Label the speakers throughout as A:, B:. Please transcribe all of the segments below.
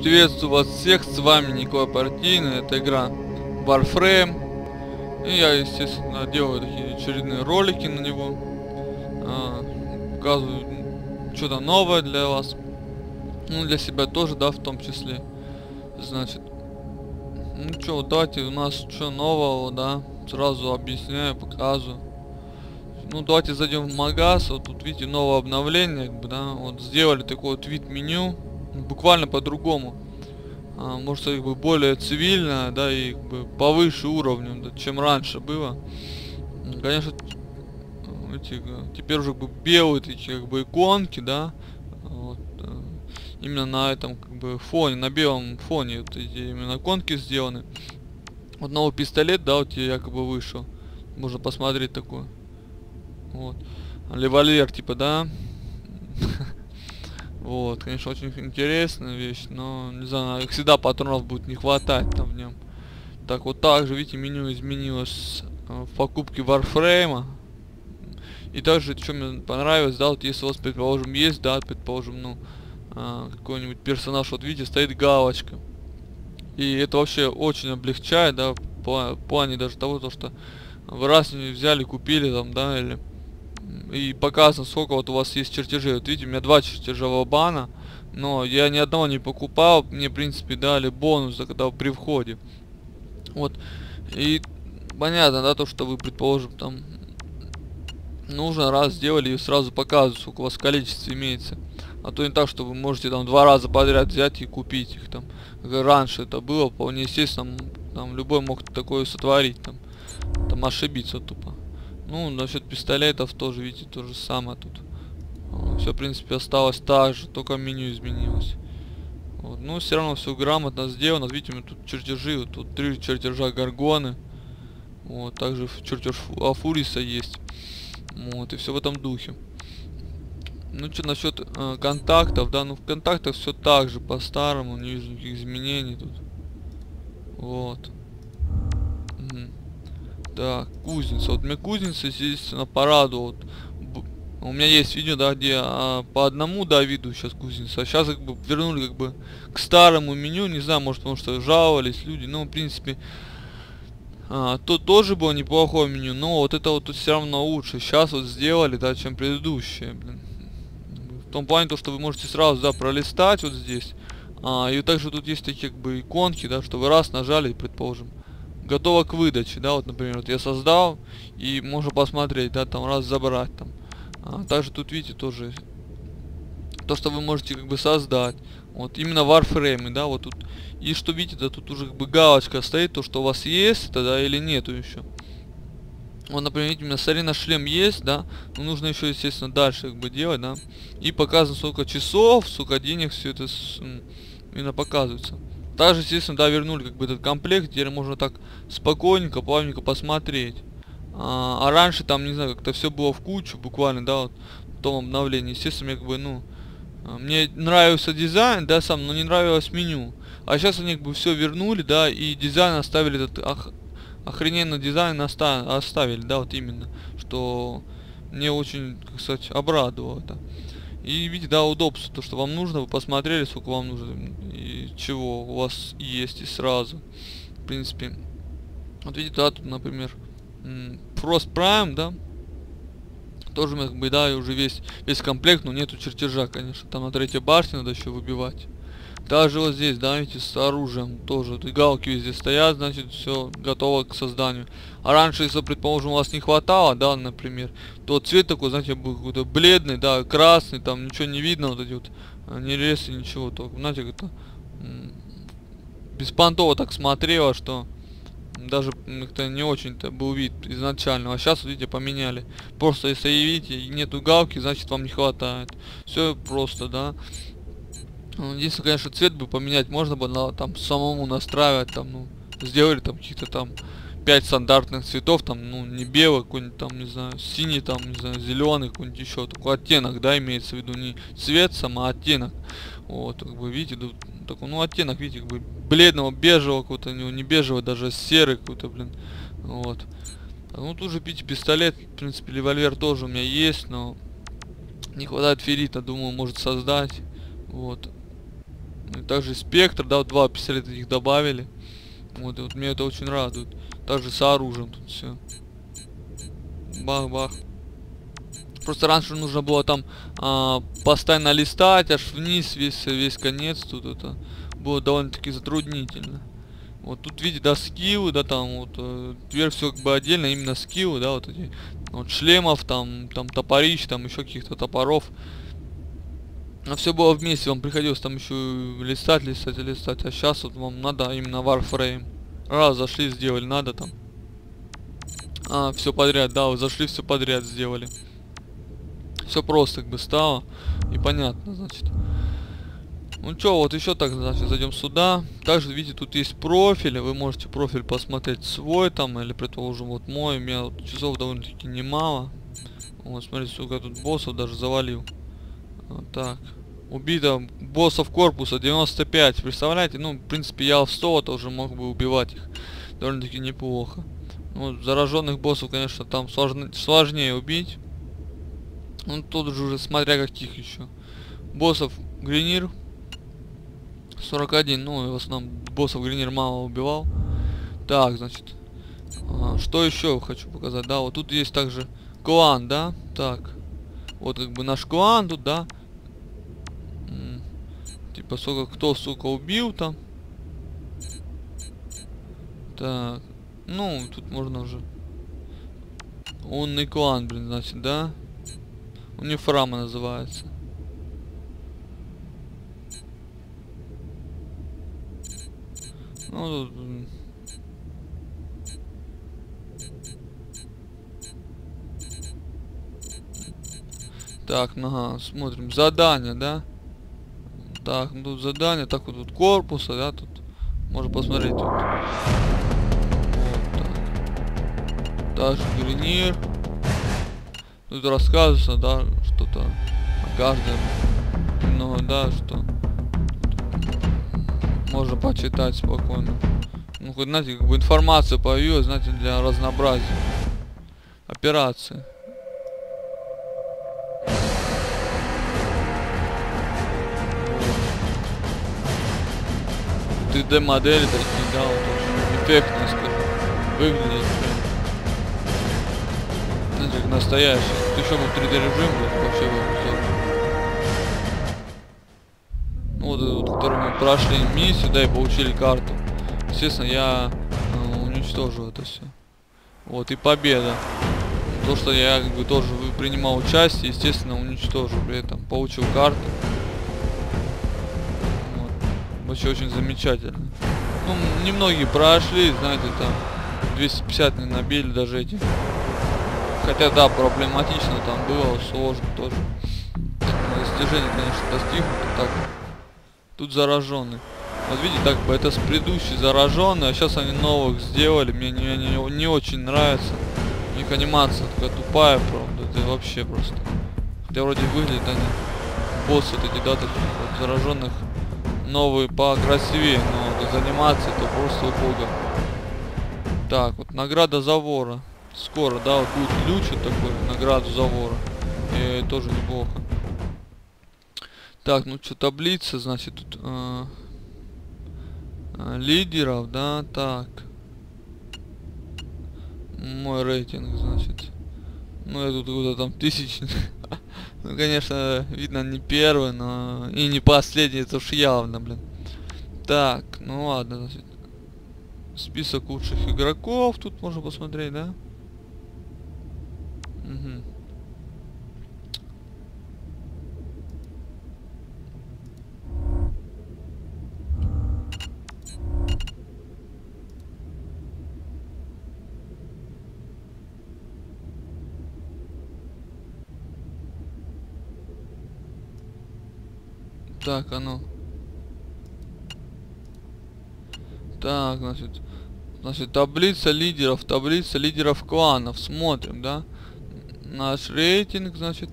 A: Приветствую вас всех, с вами Николай Партийный, это игра Warframe. И я, естественно, делаю такие очередные ролики на него. Показываю что-то новое для вас. Ну, для себя тоже, да, в том числе. Значит, ну что, давайте, у нас что нового, да, сразу объясняю, показываю. Ну, давайте зайдем в магаз. Вот тут, видите, новое обновление, как бы, да, вот сделали такой вот вид меню, буквально по-другому. Может, как бы более цивильно, да, и как бы повыше уровнем, да, чем раньше было. Конечно, эти, теперь уже как бы белые такие как бы иконки, да, вот, именно на этом как бы фоне, на белом фоне вот эти именно иконки сделаны. Вот новый пистолет, да, вот якобы вышел, можно посмотреть такой. Вот, револьвер типа, да. Вот, конечно, очень интересная вещь, но, не знаю, как всегда, патронов будет не хватать там в нем. Так, вот так же, видите, меню изменилось в покупке Warframe. И также, что мне понравилось, да, вот если у вас, предположим, есть, да, предположим, ну, какой-нибудь персонаж, вот видите, стоит галочка. И это вообще очень облегчает, да, в плане даже того, то, что вы раз не взяли, купили там, да, или... И показано, сколько вот у вас есть чертежей. Вот видите, у меня 2 чертежа бана, но я ни одного не покупал. Мне, в принципе, дали бонус, когда при входе. Вот. И понятно, да, то, что вы, предположим, там нужно раз сделали и сразу показывают, сколько у вас количество имеется. А то не так, что вы можете там 2 раза подряд взять и купить их там. Как раньше это было, вполне естественно, там любой мог такое сотворить, там ошибиться тупо. Ну, насчет пистолетов тоже, видите, то же самое тут. Все, в принципе, осталось так же, только меню изменилось. Вот. Ну, все равно все грамотно сделано. Видите, у меня тут чертежи, вот тут 3 чертежа Гаргоны. Вот, также чертеж Афуриса есть. Вот, и все в этом духе. Ну, что насчет контактов, да, ну, в контактах все так же, по-старому, не вижу никаких изменений тут. Вот. Так, кузница. Вот мне кузница, естественно, порадовала. Вот, у меня есть видео, да, где по одному Давиду сейчас кузница. А сейчас как бы вернули как бы к старому меню. Не знаю, может, потому что жаловались люди. Ну, в принципе, то тоже было неплохое меню. Но вот это вот все равно лучше. Сейчас вот сделали, да, чем предыдущее, блин. В том плане, то, что вы можете сразу, да, пролистать вот здесь. И также тут есть такие как бы иконки, да, что вы раз нажали, предположим. Готово к выдаче, да, вот, например, вот я создал, и можно посмотреть, да, там, раз забрать, там. Также тут, видите, тоже, то, что вы можете, как бы, создать, вот, именно Warframe, да, вот тут, и что, видите, да, тут уже, как бы, галочка стоит, то, что у вас есть, это, да, или нету еще. Вот, например, видите, у меня Сарина шлем есть, да, но нужно еще, естественно, дальше, как бы, делать, да, и показано, сколько часов, сколько денег, все это именно показывается. Также, естественно, да, вернули как бы этот комплект, теперь можно так спокойненько, плавненько посмотреть. А раньше там, не знаю, как-то все было в кучу, буквально, да, вот в том обновлении. Естественно, мне как бы, ну, мне нравился дизайн, да, сам, но не нравилось меню. А сейчас они как бы все вернули, да, и дизайн оставили, этот охрененный дизайн оставили, да, вот именно, что мне очень, как сказать, обрадовало это. И видите, да, удобство, то, что вам нужно, вы посмотрели, сколько вам нужно, и чего у вас есть, и сразу. В принципе, вот видите, да, тут, например, Frost Prime, да, тоже, как бы, да, и уже весь комплект, но нету чертежа, конечно, там на 3-й башне надо еще выбивать. Также вот здесь, да, видите, с оружием тоже. Вот и галки везде стоят, значит, все готово к созданию. А раньше, если, предположим, у вас не хватало, да, например, то цвет такой, знаете, был какой-то бледный, да, красный, там ничего не видно, вот эти вот нерезы, ничего, только, знаете, как-то беспонтово так смотрело, что даже как-то не очень-то был вид изначально. А сейчас, вот, видите, поменяли. Просто если видите, нету галки, значит, вам не хватает. Все просто, да. Единственное, конечно, цвет бы поменять можно было, там самому настраивать, там, ну, сделали там каких-то там 5 стандартных цветов, там, ну, не белый, какой-нибудь там, не знаю, синий, там, не знаю, зеленый, какой-нибудь еще, такой оттенок, да, имеется в виду, не цвет сам, а оттенок. Вот, как бы, видите, такой, ну, оттенок, видите, как бы, бледного, бежевого какого-то, не бежевого, даже серый какой-то, блин, вот. Ну, тут же, видите, пистолет, в принципе, револьвер тоже у меня есть, но не хватает феррита, думаю, может создать, вот. И также спектр, да, вот 2 пистолета их добавили. Вот, и вот мне это очень радует. Также с оружием тут все. Бах-бах. Просто раньше нужно было там постоянно листать аж вниз весь конец. Тут это было довольно-таки затруднительно. Вот тут видите, да, скиллы, да, там вот теперь все как бы отдельно, именно скиллы, да, вот эти вот шлемов, там топорищ, там еще каких-то топоров. Но все было вместе, вам приходилось там еще листать, а сейчас вот вам надо именно Warframe. Раз зашли, сделали, надо там. Все подряд, да, вы зашли, все подряд сделали. Все просто как бы стало и понятно, значит. Ну чё, вот еще так, значит, зайдем сюда. Также, видите, тут есть профили. Вы можете профиль посмотреть свой там, или предположим, вот мой. У меня вот часов довольно-таки немало. Вот, смотрите, сколько тут боссов даже завалил. Вот так. Убито боссов корпуса 95. Представляете? Ну, в принципе, я в 100 тоже мог бы убивать их. Довольно-таки неплохо. Ну, зараженных боссов, конечно, там сложнее убить. Ну, тут же уже смотря каких еще. Боссов Гринир 41, ну, в основном боссов Гринир мало убивал. Так, значит, что еще хочу показать, да, вот тут есть также клан, да, так, вот как бы наш клан тут, да, типа, сколько кто, сука, убил там. Так, ну, тут можно уже, умный клан, блин, значит, да, Унифрама называется. Ну, тут... Так, ага, смотрим. Задание, да? Так, ну тут задание. Так, вот тут корпуса, да, тут. Можно посмотреть тут. Вот так. Дальше Гринир. Тут рассказывается, да, что-то о каждом. Ну, да, что... Можно почитать спокойно. Ну, хоть, знаете, как бы информация появилась, знаете, для разнообразия. Операции. 3D модели такие, да, вот очень эффектно, скажу. Выглядит прям. Знаете, как настоящий. Тут еще был 3D режим, вообще был здорово. Ну, вот этот, вот, который мы прошли миссию, да, и получили карту. Естественно, я уничтожил это все. Вот, и победа. То, что я как бы тоже принимал участие, естественно, уничтожил. При этом получил карту. Вот. Вообще очень замечательно. Ну, немногие прошли, знаете, там 250 не набили даже эти. Хотя, да, проблематично там было, сложно тоже. Достижение, конечно, достигнуто. Так, тут зараженный. Вот видите, так бы это с предыдущей зараженной, а сейчас они новых сделали. Мне не очень нравится. У них анимация такая тупая, правда. Это вообще просто. Хотя вроде выглядят они. Боссы вот эти, да, таких вот зараженных. Новые покрасивее, но вот из анимации это просто убого. Так, вот награда за вора. Скоро, да, вот будет ключ вот такой, награду за вора. И тоже неплохо. Так, ну что, таблица, значит, тут лидеров, да, так. Мой рейтинг, значит. Ну, я тут куда там тысячный. Ну, конечно, видно, не первый, но и не последний, это уж явно, блин. Так, ну ладно, значит. Список лучших игроков тут можно посмотреть, да? Угу. Так, оно. Так, значит, таблица лидеров кланов. Смотрим, да? Наш рейтинг, значит.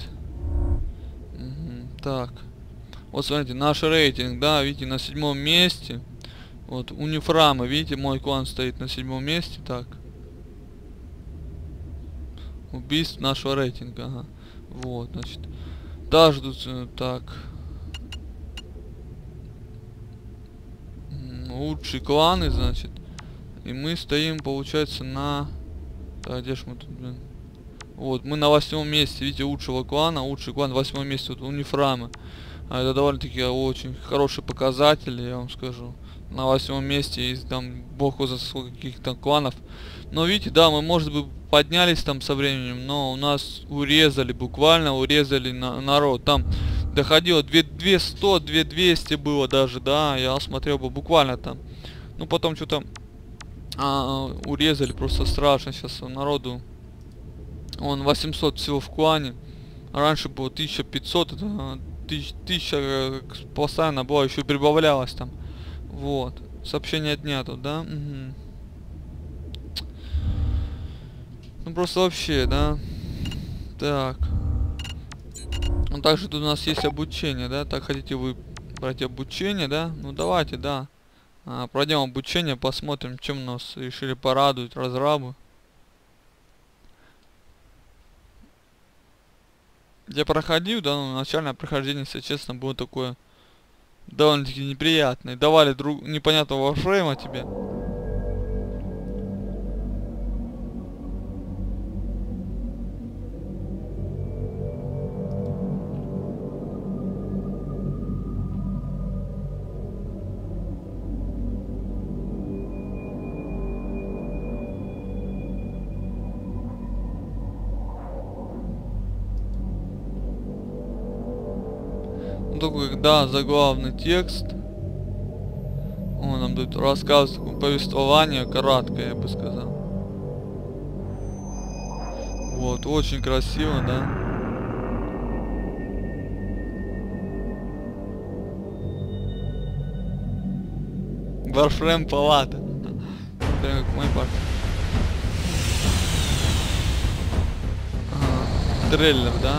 A: Угу, так. Вот смотрите, наш рейтинг, да, видите, на 7-м месте. Вот, Унифрама, видите, мой клан стоит на 7-м месте, так. Убийств нашего рейтинга, ага. Вот, значит. Даже тут, так. лучшие кланы, значит. И мы стоим, получается, на... Так, где ж мы тут, блин? Вот, мы на 8-м месте, видите, лучшего клана. Лучший клан 8-м месте, вот, Унифрама. А это довольно-таки очень хороший показатель, я вам скажу. На 8-м месте есть там бог за сколько каких-то кланов. Но видите, да, мы, может быть, поднялись там со временем, но у нас урезали, буквально урезали народ. Там доходило 2100, 2200 было даже, да, я смотрел бы буквально там. Ну потом что-то урезали, просто страшно сейчас народу. Он 800 всего в клане. Раньше было 1500, это 1000 постоянно было, еще прибавлялось там. Вот. Сообщение дня тут, да? Угу. Ну просто вообще, да? Так. Ну также тут у нас есть обучение, да? Так, хотите вы брать обучение, да? Ну давайте, да. Пройдем обучение, посмотрим, чем нас решили порадовать разрабы. Я проходил, да, ну, начальное прохождение, если честно, было такое довольно-таки неприятное. Давали непонятного варфрейма тебе. Такой, да, заглавный текст. Он нам дает рассказ, повествование, краткое, я бы сказал. Вот, очень красиво, да. Warframe палата. Прям как мой парк. Ага. Трейлер, да?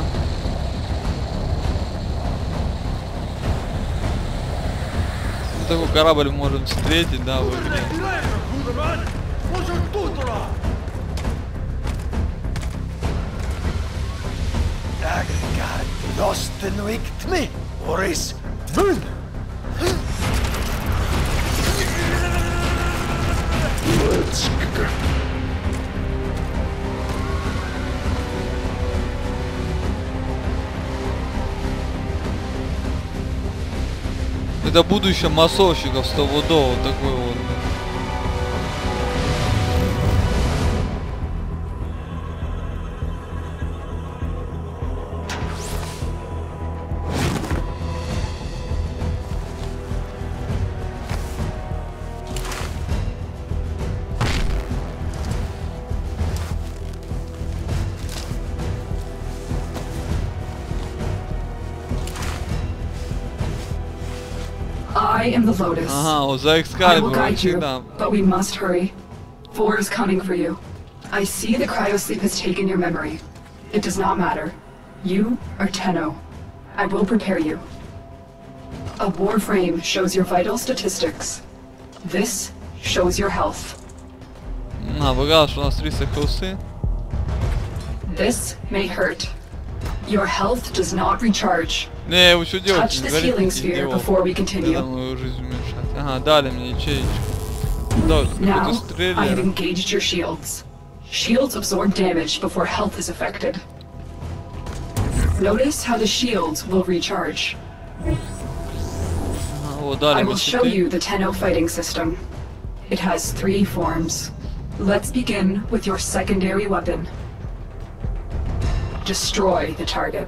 A: Такой корабль можем встретить, да, в игре. Это будущее массовщиков стопудово, такой вот.
B: I am the Lotus.
A: Ага, вот за
B: I will guide you,
A: Excalibur,
B: but we must hurry. 4 is coming for you. I see the cryosleep has taken your memory. It does not matter. You are Tenno. I will prepare you. A warframe shows your vital statistics. This shows your health.
A: Показал, что у нас 300 хилсы.
B: This may hurt. Your health does not recharge.
A: Не, вы что делаете?
B: Touch this healing sphere before we continue.
A: Мою жизнь уменьшать. Ага, дали мне ячеечку. Да,
B: Now,
A: какой-то
B: I have
A: стрелер.
B: engaged your shields. Shields absorb damage before health is affected. Notice how the shields will recharge.
A: Ага, вот, дали
B: I
A: мне
B: will show
A: щиты.
B: you the Tenno fighting system. It has 3 forms. Let's begin with your secondary weapon. Destroy the target.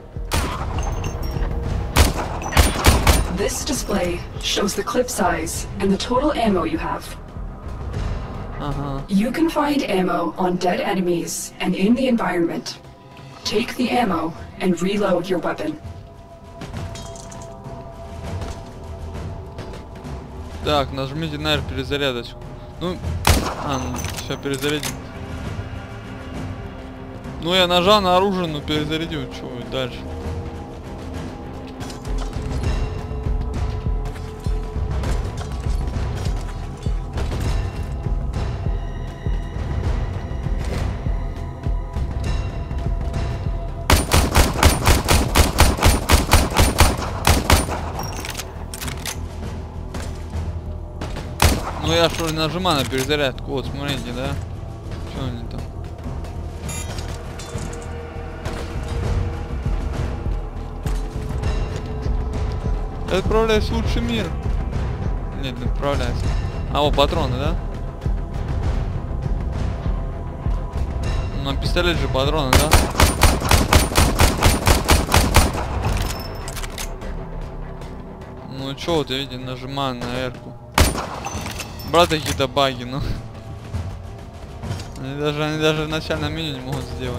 B: This display shows the clip size and the total ammo you have.
A: Ага.
B: You can find ammo on dead enemies and in the environment. Take the ammo and reload your weapon.
A: Так, нажмите, наверное, перезарядочку. Ну, сейчас перезарядим. Ну, я нажал на оружие, но перезарядил. Чего дальше? Ну я что нажимаю на перезарядку. Вот, смотрите, да? Что они там? Отправляйся в лучший мир. Нет, не отправляйся. А, вот патроны, да? На пистолет же патроны, да? Ну чё вот, видите, нажимаю на R-ку. Брат, какие-то баги, ну. Они даже в начальном меню не могут сделать.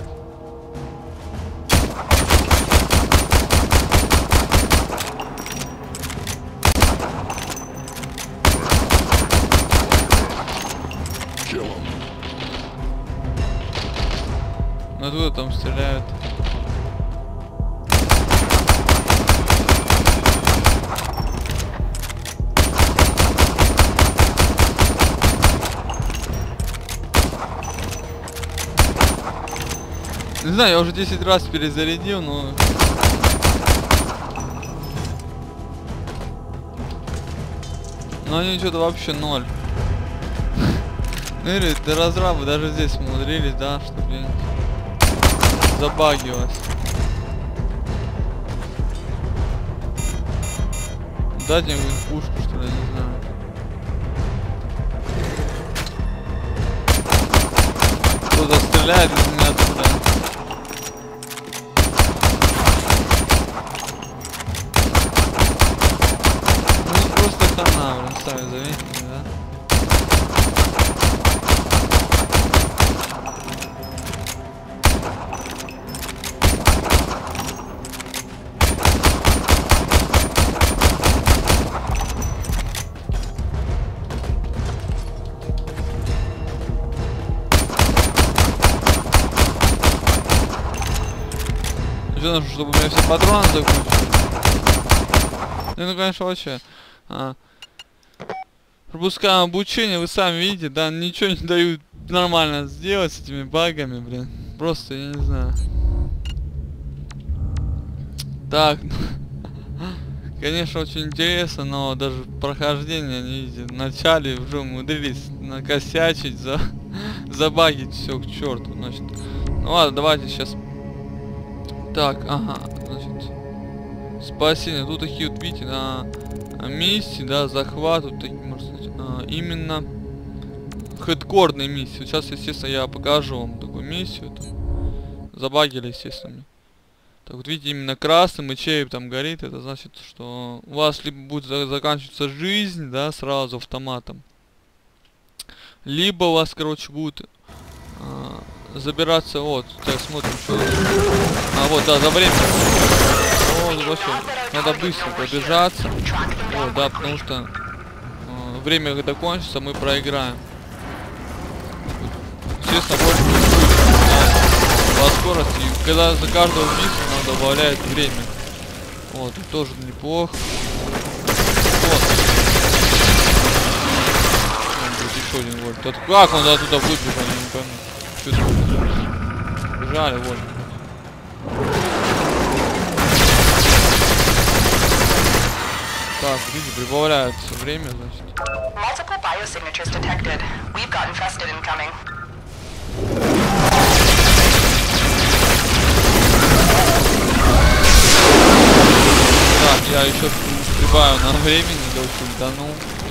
A: Откуда там стреляют? Не знаю, я уже 10 раз перезарядил, но... Но они что-то вообще ноль. Ну или разрабы даже здесь умудрились, да, что, блин, забагилось. Дать мне какую-нибудь пушку, что ли, не знаю. Кто-то стреляет из меня туда. Ну просто хана, блин, сами заметили, да? Что нужно, чтобы у меня все патроны закончились? Ну, конечно, вообще. Пропускаем обучение, вы сами видите, да, ничего не дают нормально сделать с этими багами, блин. Просто, я не знаю. Так, конечно, очень интересно, но даже прохождение, не видите, в начале уже умудрились накосячить, забагить все к черту, значит. Ну ладно, давайте сейчас. Так, ага, значит, спасение. Тут такие вот, видите, на миссии, да, захват, вот такие, можно сказать, именно хедкорные миссии. Вот сейчас, естественно, я покажу вам такую миссию. Забагили, естественно. Так вот, видите, именно красным и череп там горит. Это значит, что у вас либо будет заканчиваться жизнь, да, сразу автоматом, либо у вас, короче, будет забираться, вот, так, смотрим, что. Вот, да, за время. Вот, вообще, надо быстро пробежаться. Вот, да, потому что время, когда кончится, мы проиграем. Естественно, больше не будет по скорости. И когда за каждого убийства надо добавлять время. Вот, тут тоже неплохо. Вот. Будет еще один вольт. Как он оттуда выбежал, я не пойму. Бежали, вот. Так, видите, прибавляется время, значит.
C: Multiple biosignatures detected. We've got infested incoming.
A: Так, я еще прибавил на времени, да, ультанул.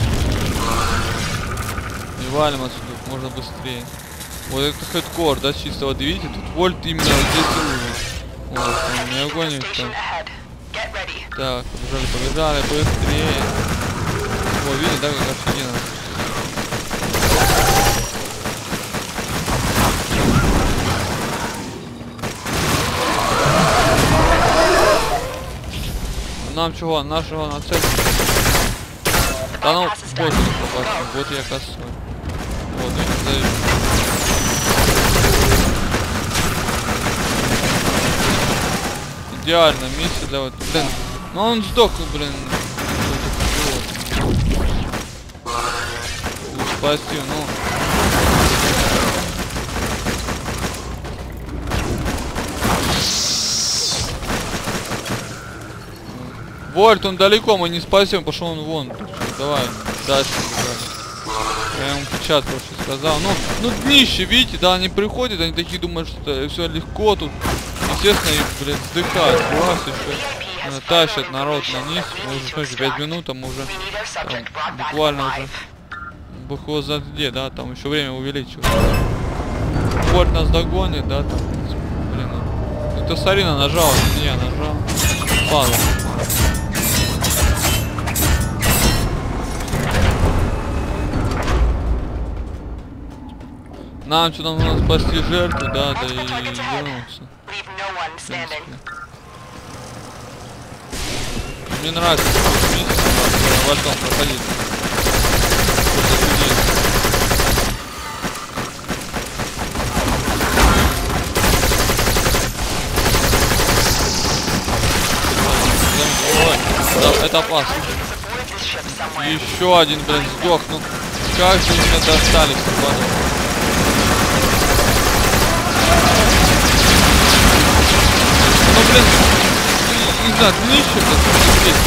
A: И валим отсюда, можно быстрее. Вот это хедкор, да, чисто, вот видите, тут вольт именно здесь уровень. Вот, он не огонит там. Так, побежали, быстрее. Вот, видите, да, как офигенно. Нам чего, нашего на цель. Да ну, вот, вот я косой. Вот, видите, завис. Идеально, миссия для вот. Блин, ну он сдох, блин. Спасибо, ну. Вольт, он далеко, мы не спасем, пошел он вон. Давай, дальше. Я ему в чат вообще сказал. Ну днище, видите, да, они приходят, они такие думают, что все легко тут. Естественно, их, блядь, вздыхают. Класс еще. Тащат народ на низ. Мы уже, смотрите, 5 минут, а мы уже там, буквально уже бухо за где, да, там еще время увеличивается. Борт нас догонит, да, там, блин, ну. Это Сарина нажала, не я нажал. Ладно. Нам что-то надо спасти жертву, да, да и вернуться. Мне нравится, что вальтон проходить. Ой, да, это опасно. Еще один, блин, сдох. Ну как же меня достали все. Ну блин, не знаю, днище-то здесь.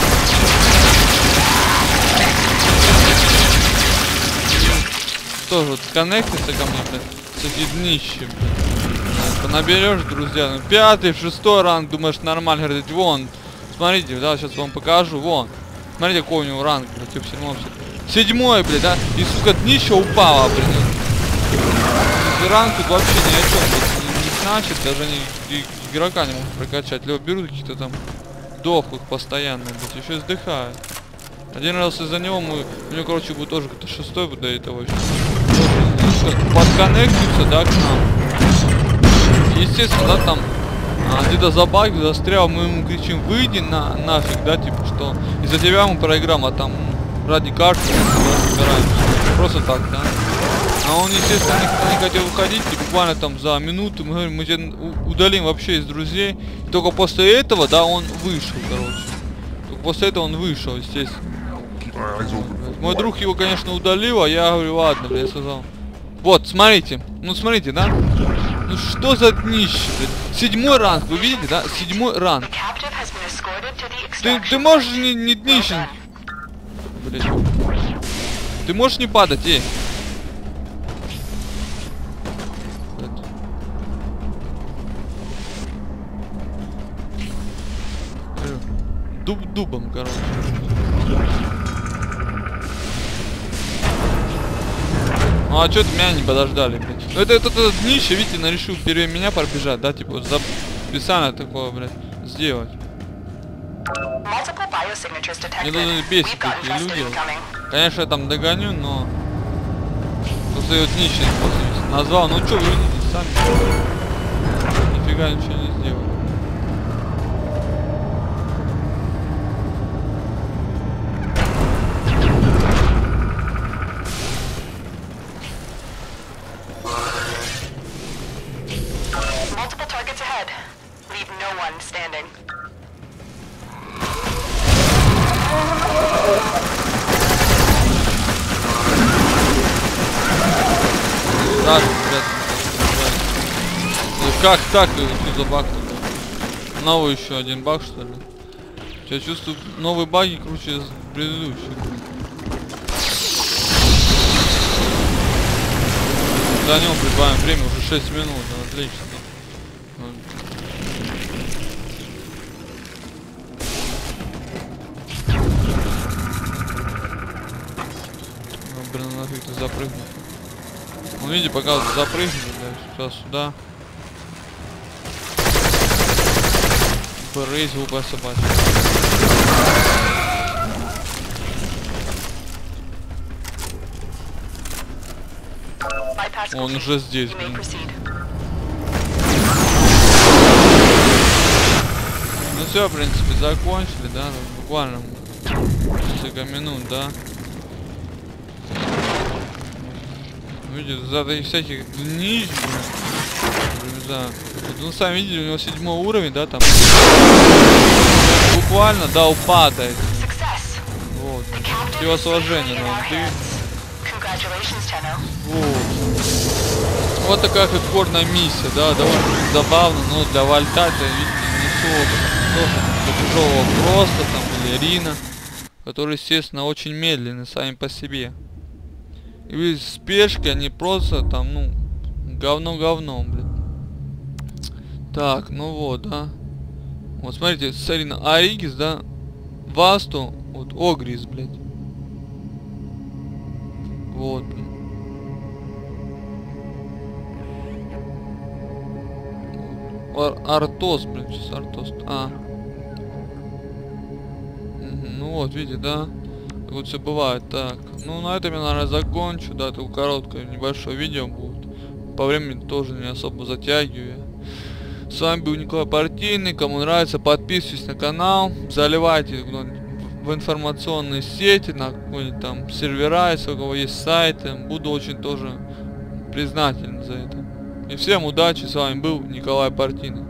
A: Тоже вот сконнектится ко мне, блин, кстати, днище, блин. Наберешь, друзья, ну 5-й, 6-й ранг, думаешь, нормально, говорит, вон, смотрите, да, сейчас вам покажу, вон. Смотрите, какой у него ранг, блядь, типа 7-й, блядь, да, и, сука, днище упало, блин. Ранг тут вообще ни о чем, блядь, не значит, даже они игрока не могут прокачать, либо берут каких-то там дохлых постоянно, блядь, еще издыхают. Один раз из-за него у него, короче, будет тоже как-то 6-й будет до этого еще. Подконнектится, да, к нам. Естественно, да, там где-то забаг застрял, мы ему кричим, выйди нафиг, да, типа, что из-за тебя мы проиграем, а там ради карты мы собираемся. Просто так, да. А он, естественно, не хотел уходить, и буквально там за минуту мы говорим, мы тебя удалим вообще из друзей. И только после этого, да, он вышел, короче. Только после этого он вышел, естественно. Мой друг его, конечно, удалил, а я говорю, ладно, бля, я сказал. Вот, смотрите, ну смотрите, да? Ну что за днище, блядь? 7-й ранг, вы видите, да? 7-й ранг. Ты можешь не днище. Блядь. Ты можешь не падать, эй. Дубом, короче. Ну а чё ты меня не подождали, блядь? Ну это днище, видите, решил вперед меня пробежать, да, типа специально такое, блядь, сделать. Мне должны бесить такие люди. Конечно, я там догоню, но после вот днище назвал, ну чё вы видите сами? Нифига ничего не сделал. Так, ребят, как так? Что за баг тут? Новый еще один баг, что ли? Я чувствую, новые баги круче предыдущих. За нем прибавим время, уже 6 минут, отлично. Блин, нафиг ты запрыгнул. Ну, видите, пока запрыгнул, сейчас сюда. Брысь, глупая собачка. Он уже здесь, блин. Ну все, в принципе, закончили, да, буквально несколько минут, да. Видите, за всяких днищ, не знаю. Ну, сами видели, у него 7-й уровень, да, там. Буквально, да, упадает. Вот. Его сложение, но ты. Вот. Вот такая хардкорная миссия, да, довольно забавно, но для вальта это, видите, не для чужого просто там, или Рина, который, естественно, очень медленный сами по себе. И вы спешки, они просто там, ну, говно, блин. Так, ну вот, да. Вот, смотрите, Сарина Аригис, да. Васту, вот, Огрис, блядь. Вот, блин. Артос, блин, сейчас Артос. Ну вот, видите, да? Вот все бывает. Так, ну на этом я, наверное, закончу. Да, это короткое, небольшое видео будет. По времени тоже не особо затягиваю. С вами был Николай Партийный. Кому нравится, подписывайтесь на канал. Заливайте в информационные сети, на какой-нибудь там сервера, если у кого есть сайты. Буду очень тоже признателен за это. И всем удачи. С вами был Николай Партийный.